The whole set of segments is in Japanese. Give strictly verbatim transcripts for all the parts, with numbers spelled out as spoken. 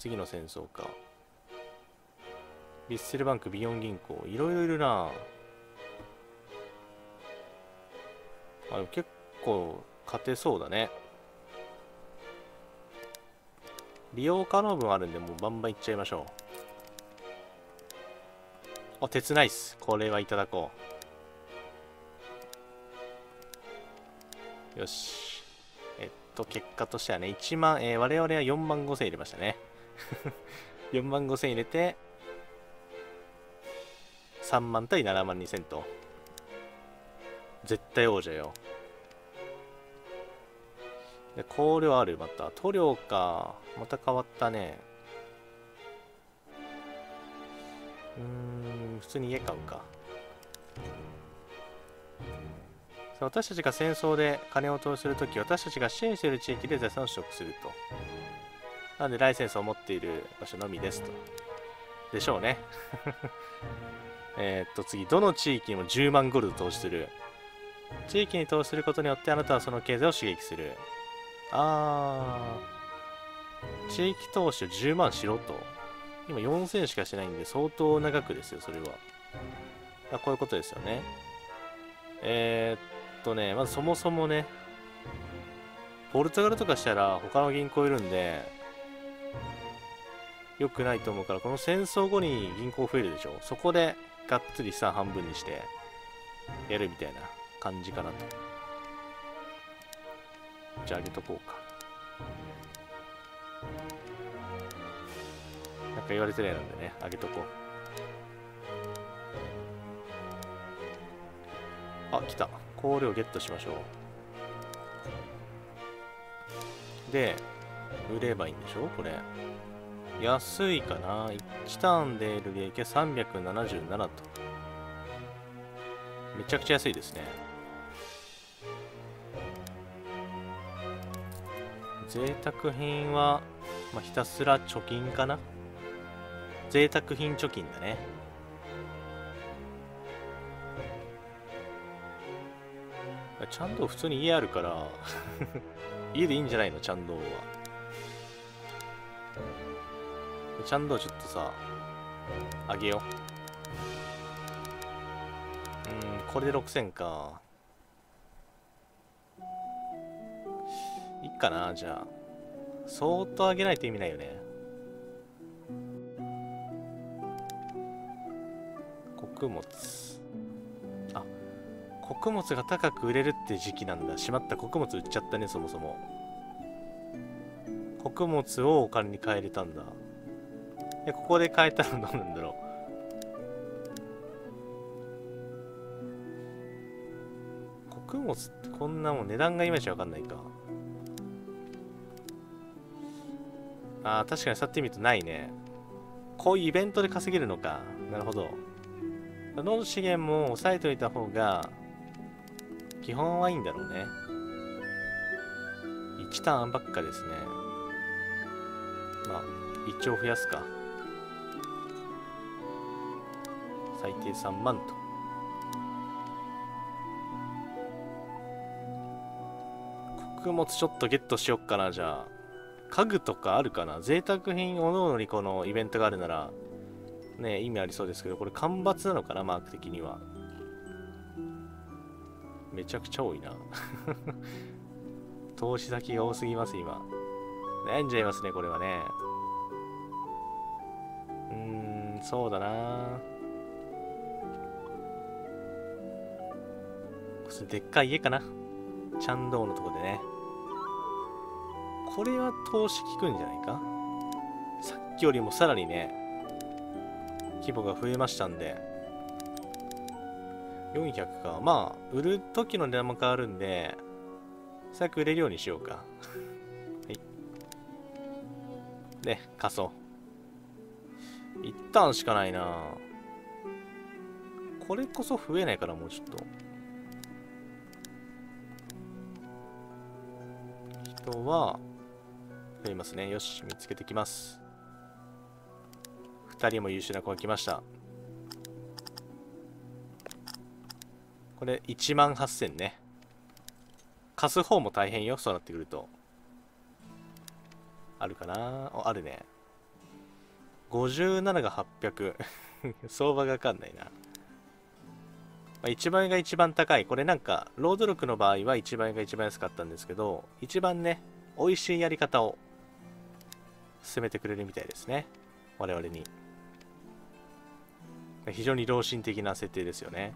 次の戦争か。ヴィッセルバンク、ビヨン銀行、いろいろいるな。あ、でも結構勝てそうだね。利用可能分あるんで、もうバンバンいっちゃいましょう。あ、鉄ナイス。これはいただこう。よし。えっと、結果としてはね、いちまん、えー、我々はよんまんごせん入れましたね。よんまんごせん入れて、さんまん対ななまんにせんと。絶対王者よ。で、香料ある、また。塗料か。また変わったね。うーん、普通に家買うか。私たちが戦争で金を投資するとき、私たちが支援している地域で財産を取得すると。なので、ライセンスを持っている場所のみですと。でしょうね。えっと、次、どの地域にもじゅうまんゴルド投資する。地域に投資することによってあなたはその経済を刺激する。あー、地域投資をじゅうまんしろと。今よんせんしかしてないんで相当長くですよ、それは。あ、こういうことですよね。えー、っとね、まずそもそもね、ポルトガルとかしたら他の銀行いるんで、良くないと思うから、この戦争後に銀行増えるでしょ。そこでがっつり資産半分にしてやるみたいな感じかなと。じゃあ上げとこうか。なんか言われてないのでね、上げとこう。あ、来た。香料ゲットしましょう。で、売ればいいんでしょこれ。安いかな。いちターンで得る利益はさんびゃくななじゅうななと。めちゃくちゃ安いですね。贅沢品は、まあ、ひたすら貯金かな。贅沢品貯金だね。チャンドー普通に家あるから家でいいんじゃないのチャンドーは。チャンドーちょっとさ、あげよう。うん、これでろくせんか。いっかな、じゃあ。相当あげないと意味ないよね。穀物。あ、穀物が高く売れるって時期なんだ。しまった、穀物売っちゃったね、そもそも。穀物をお金に換えれたんだ。で、ここで変えたらどうなんだろう。穀物ってこんなもん値段がいまいちわかんないか。ああ、確かにさってみるとないね。こういうイベントで稼げるのか。なるほど。どの資源も押さえておいた方が、基本はいいんだろうね。いちターンばっかですね。まあ、いち丁増やすか。最低さんまんと。穀物ちょっとゲットしよっかな、じゃあ。家具とかあるかな。贅沢品おのおのにこのイベントがあるなら、ね、意味ありそうですけど、これ干ばつなのかな、マーク的には。めちゃくちゃ多いな。投資先が多すぎます、今。悩んじゃいますね、これはね。うーん、そうだな。でっかい家かな。チャンドーのとこでね。これは投資効くんじゃないか。さっきよりもさらにね、規模が増えましたんで。よんひゃくか。まあ、売る時の値段も変わるんで、早く売れるようにしようか。はい。で、貸そう。一旦しかないな。これこそ増えないから、もうちょっと。人は、増えますね。よし、見つけてきます。二人も優秀な子が来ました。これいちまんはっせんね。貸す方も大変よ、そうなってくると。あるかなあ、あるね。 ごじゅうなながはっぴゃく。相場がわかんないな。まあ、いちばんえんが一番高い。これなんか、ロード力の場合はいちばんえんが一番安かったんですけど、一番ね、美味しいやり方を進めてくれるみたいですね。我々に。非常に良心的な設定ですよね。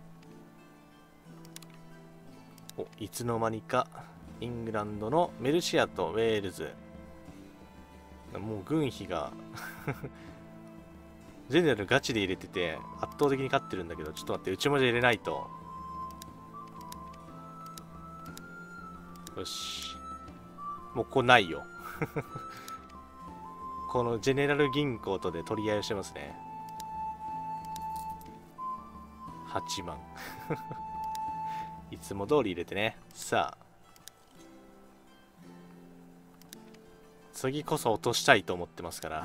お、いつの間にか、イングランドのメルシアとウェールズ。もう軍費がジェネラルガチで入れてて圧倒的に勝ってるんだけど、ちょっと待って、内文字入れないと。よし。もうここないよ。このジェネラル銀行とで取り合いをしてますね。はちまん。いつも通り入れてね。さあ。次こそ落としたいと思ってますから。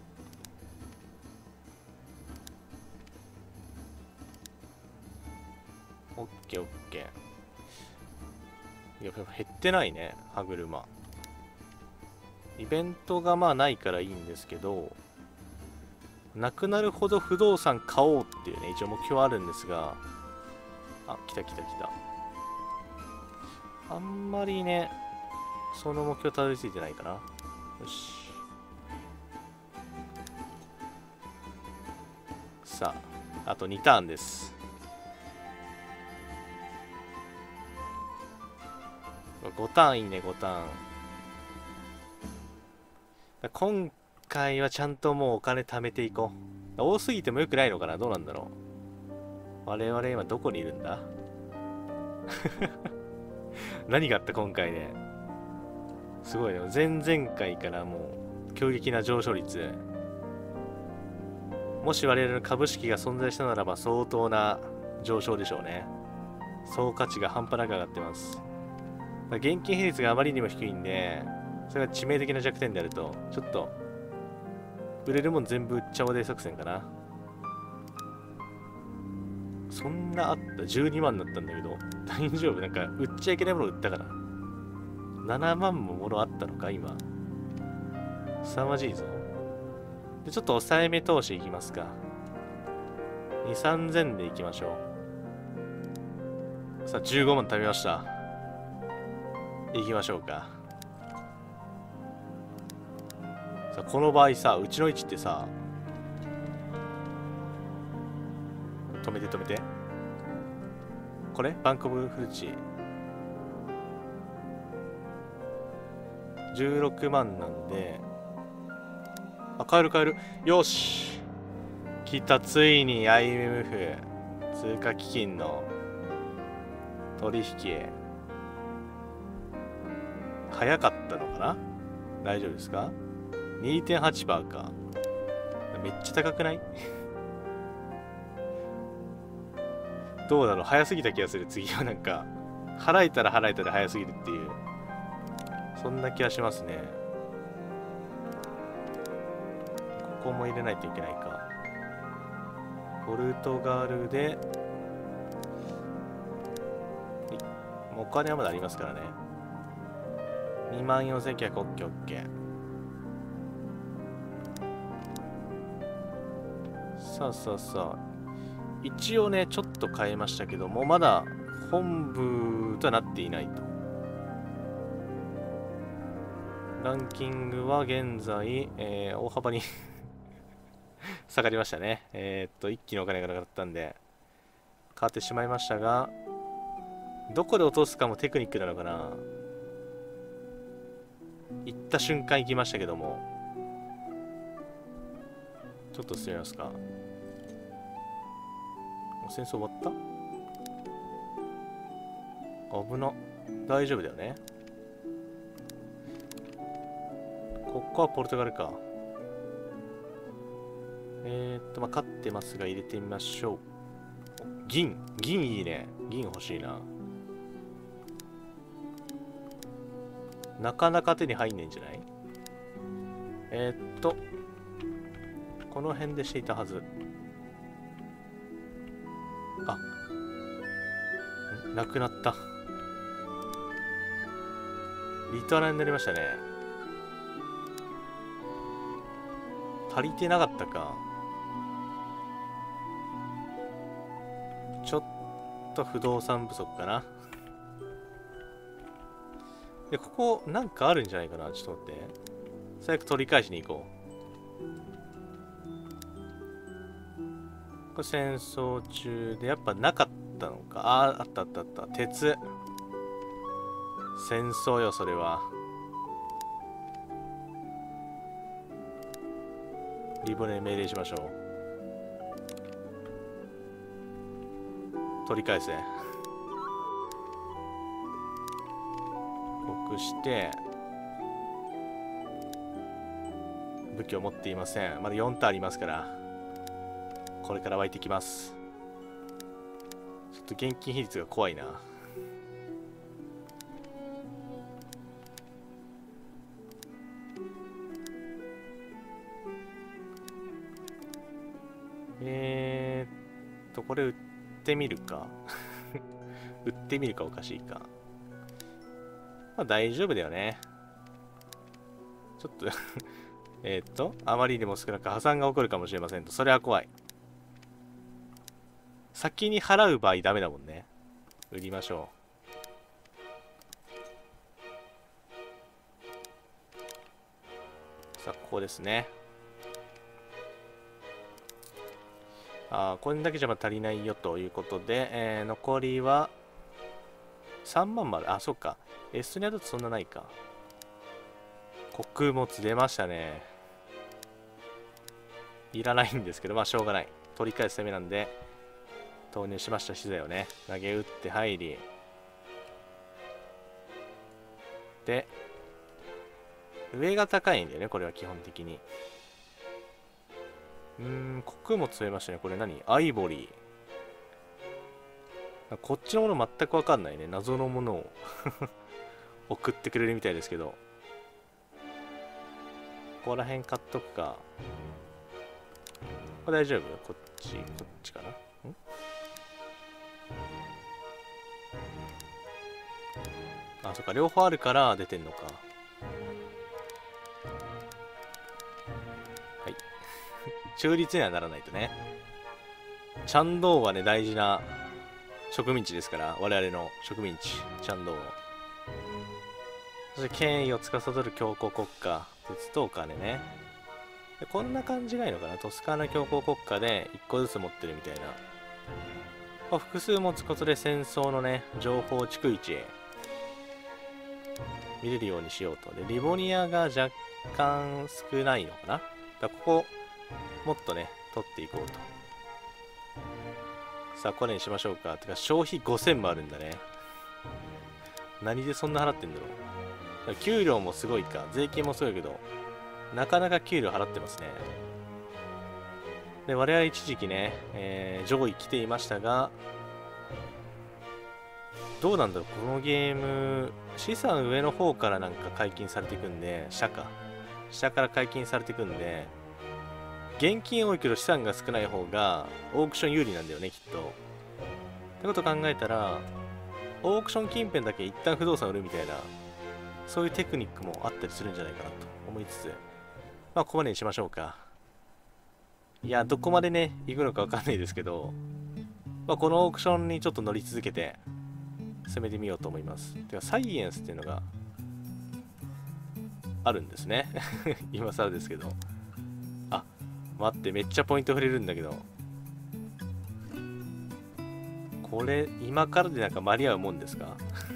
オッケーオッケー。いや、減ってないね、歯車。イベントがまあないからいいんですけど、なくなるほど不動産買おうっていうね、一応目標あるんですが、あ、来た来た来た。あんまりね、その目標たどり着いてないかな。よし。さあ、あとにターンです。ごターンいいね、ごターン。今回はちゃんともうお金貯めていこう。多すぎてもよくないのかな、どうなんだろう。我々今どこにいるんだ。何があった今回ね。すごいね。前々回からもう強激な上昇率。もし我々の株式が存在したならば相当な上昇でしょうね。総価値が半端なく上がってます。現金比率があまりにも低いんで、それが致命的な弱点であると、ちょっと売れるもん全部売っちゃおうで作戦かな。そんなあった。じゅうにまんになったんだけど、大丈夫？なんか売っちゃいけないもの売ったから。ななまんもものあったのか今。凄まじいぞ。で、ちょっと抑えめ投資いきますか。に、さんぜんでいきましょう。さあ、じゅうごまん貯めました。いきましょうか。さあ、この場合さ、うちの位置ってさ、止めて止めて。これバンコブフルチ。じゅうろくまんなんで、あ、買える買える。よし。来た、ついに アイエムエフ 通貨基金の取引。早かったのかな？大丈夫ですか？ にてんはちパーセント か。めっちゃ高くない？どうだろう、早すぎた気がする。次はなんか、払えたら払えたら早すぎるっていう。そんな気がしますね。ここも入れないといけないか。ポルトガルで、お金はまだありますからね。にまんよんせんきゅうひゃく、オッケーオッケー。さあさあさあ。一応ね、ちょっと変えましたけども、まだ本部とはなっていないと。ランキングは現在、えー、大幅に下がりましたね。えー、っと、一気にお金がなくなったんで、変わってしまいましたが、どこで落とすかもテクニックなのかな。行った瞬間行きましたけども、ちょっと進めますか。戦争終わった？危な。大丈夫だよね。ここはポルトガルか。えー、っと、まあ、勝ってますが入れてみましょう。銀。銀いいね。銀欲しいな。なかなか手に入んねえんじゃない？えー、っと、この辺でしていたはず。あ、なくなった。リトラになりましたね。 足りてなかったか。ちょっと不動産不足かな。で、ここなんかあるんじゃないかな。ちょっと待って。最悪取り返しに行こう。これ戦争中でやっぱなかったのか。ああ、あったあったあった。鉄。戦争よ、それは。リボネ命令しましょう。取り返せ。国して武器を持っていません。まだよんターンありますからこれから湧いてきます。ちょっと現金比率が怖いな。えーっとこれ売ってみるか売ってみるかおかしいか。まあ大丈夫だよね。ちょっとえっと、あまりにも少なく破産が起こるかもしれませんと。それは怖い。先に払う場合ダメだもんね。売りましょう。さあ、ここですね。ああ、これだけじゃま足りないよということで、えー、残りはさんまんまで、あ、そっか。エストニアだとそんなないか。穀物出ましたね。いらないんですけど、まあしょうがない。取り返す攻めなんで、投入しました資材をね、投げ打って入り。で、上が高いんだよね、これは基本的に。うーん、穀物増えましたね。これ何？アイボリー。こっちのもの全くわかんないね。謎のものを送ってくれるみたいですけど。ここら辺買っとくか。これ大丈夫？こっち、こっちかな？ん？あ、そっか。両方あるから出てんのか。はい。中立にはならないとね。チャンドーはね、大事な植民地ですから、我々の植民地、チャンドー。そして権威を司る強硬国家、鉄とお金ね。でこんな感じがいいのかな。トスカーナ強硬国家でいっこずつ持ってるみたいな。まあ、複数持つことで戦争のね、情報逐一見れるようにしようと。で、リボニアが若干少ないのかな。だここ、もっとね、取っていこうと。さあ、これにしましょうか。てか、消費ごせんもあるんだね。何でそんな払ってんだろう。給料もすごいか。税金もすごいけど、なかなか給料払ってますね。で、我々一時期ね、えー、上位来ていましたが、どうなんだろう、このゲーム、資産上の方からなんか解禁されていくんで、下か。下から解禁されていくんで、現金多いけど資産が少ない方がオークション有利なんだよね、きっと。ってこと考えたら、オークション近辺だけ一旦不動産売るみたいな、そういうテクニックもあったりするんじゃないかなと思いつつ、まあ、ここまでにしましょうか。いや、どこまでね、行くのかわかんないですけど、まあ、このオークションにちょっと乗り続けて、攻めてみようと思います。てか、サイエンスっていうのがあるんですね。今更ですけど。あ、待って、めっちゃポイント触れるんだけど。これ、今からでなんか間に合うもんですか？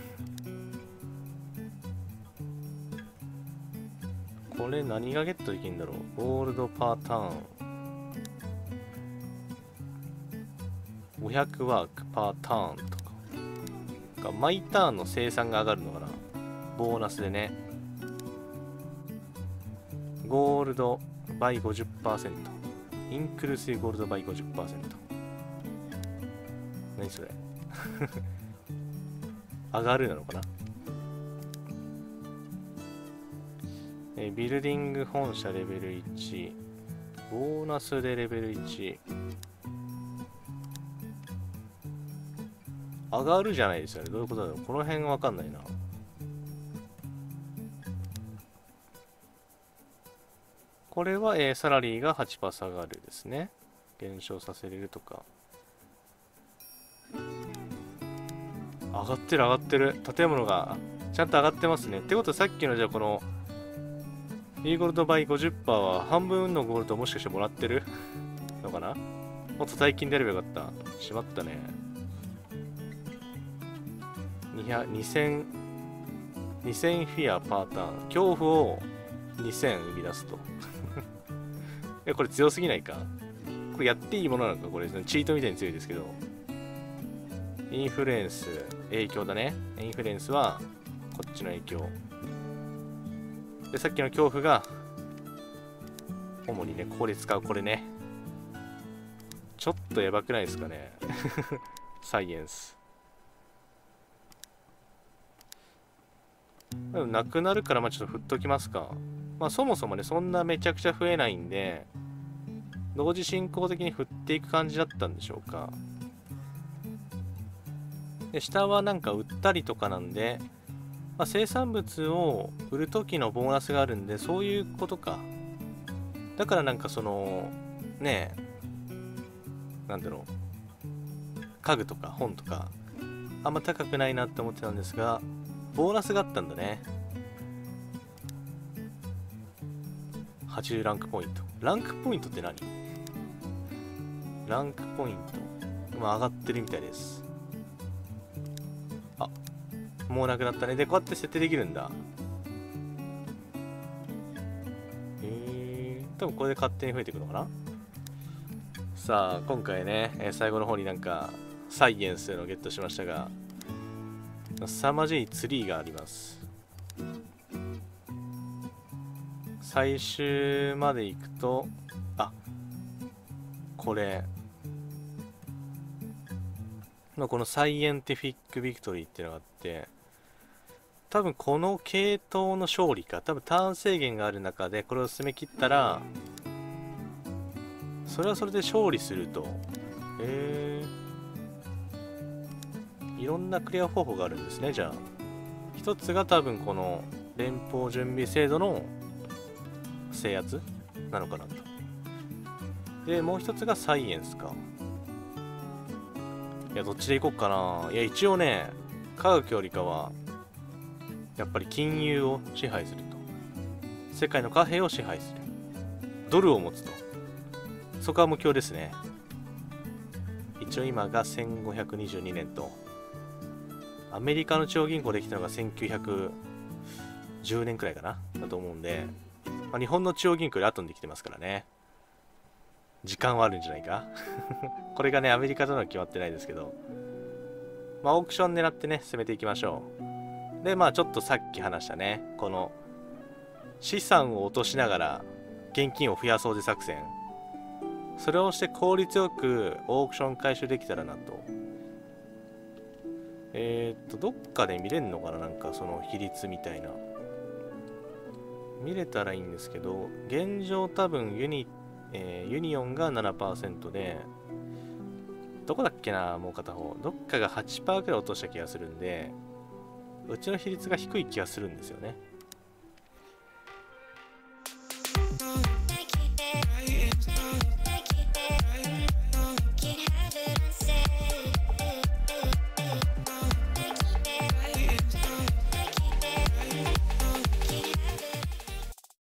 これ何がゲットできるんだろう。ゴールドパーターン。ごひゃくワークパーターンとか。毎ターンの生産が上がるのかな。ボーナスでね。ゴールドバイ ごじゅっパーセント。インクルーシブゴールドバイ ごじゅっパーセント。何それ上がるなのかな。えビルディング本社レベルいち。ボーナスでレベルいち。上がるじゃないですよね。どういうことだろう。この辺わかんないな。 これは、えーサラリーが はちパーセント 下がるですね。減少させれるとか。上がってる上がってる。建物がちゃんと上がってますね。ってことはさっきのじゃあこの E ゴールド倍 ごじゅっパーセント は半分のゴールドもしかしてもらってるのかな。もっと大金でやればよかった。しまったね。にせん、にせんフィアパーターン。恐怖をにせん生み出すと。え、これ強すぎないか。これやっていいものなのか。これチートみたいに強いですけど。インフルエンス、影響だね。インフルエンスはこっちの影響。で、さっきの恐怖が、主にね、ここで使うこれね。ちょっとやばくないですかね。サイエンス。でもなくなるから、まあちょっと振っときますか。まあそもそもね、そんなめちゃくちゃ増えないんで、同時進行的に振っていく感じだったんでしょうか。で、下はなんか売ったりとかなんで、まあ、生産物を売るときのボーナスがあるんで、そういうことか。だからなんかその、ねえ、なんだろう、家具とか本とか、あんま高くないなって思ってたんですが、ボーナスがあったんだね。はちじゅうランクポイント。ランクポイントって何？ランクポイント。今上がってるみたいです。あ、もうなくなったね。で、こうやって設定できるんだ。へえ、多分これで勝手に増えていくのかな。さあ、今回ね、最後の方になんか、サイエンスのゲットしましたが、凄まじいツリーがあります。最終まで行くと、あ、これ、まあ、このサイエンティフィックビクトリーっていうのがあって、多分この系統の勝利か、多分ターン制限がある中でこれを進め切ったら、それはそれで勝利すると。へえ。いろんなクリア方法があるんですね、じゃあ。一つが多分この連邦準備制度の制圧なのかなと。で、もう一つがサイエンスか。いや、どっちでいこうかな。いや、一応ね、科学よりかは、やっぱり金融を支配すると。世界の貨幣を支配する。ドルを持つと。そこは目標ですね。一応今がせんごひゃくにじゅうにねんと、アメリカの中央銀行できたのがせんきゅうひゃくじゅうねんくらいかなだと思うんで、まあ、日本の中央銀行より後にできてますからね。時間はあるんじゃないか。これがね、アメリカとのは決まってないですけど、まあオークション狙ってね、攻めていきましょう。で、まあちょっとさっき話したね、この資産を落としながら現金を増やそうぜ作戦。それをして効率よくオークション回収できたらなと。えー、っと、どっかで見れんのかな、なんかその比率みたいな。見れたらいいんですけど、現状多分ユニ、えー、ユニオンが ななパーセント で、どこだっけな、もう片方。どっかが はちパーセント くらい落とした気がするんで、うちの比率が低い気がするんですよね。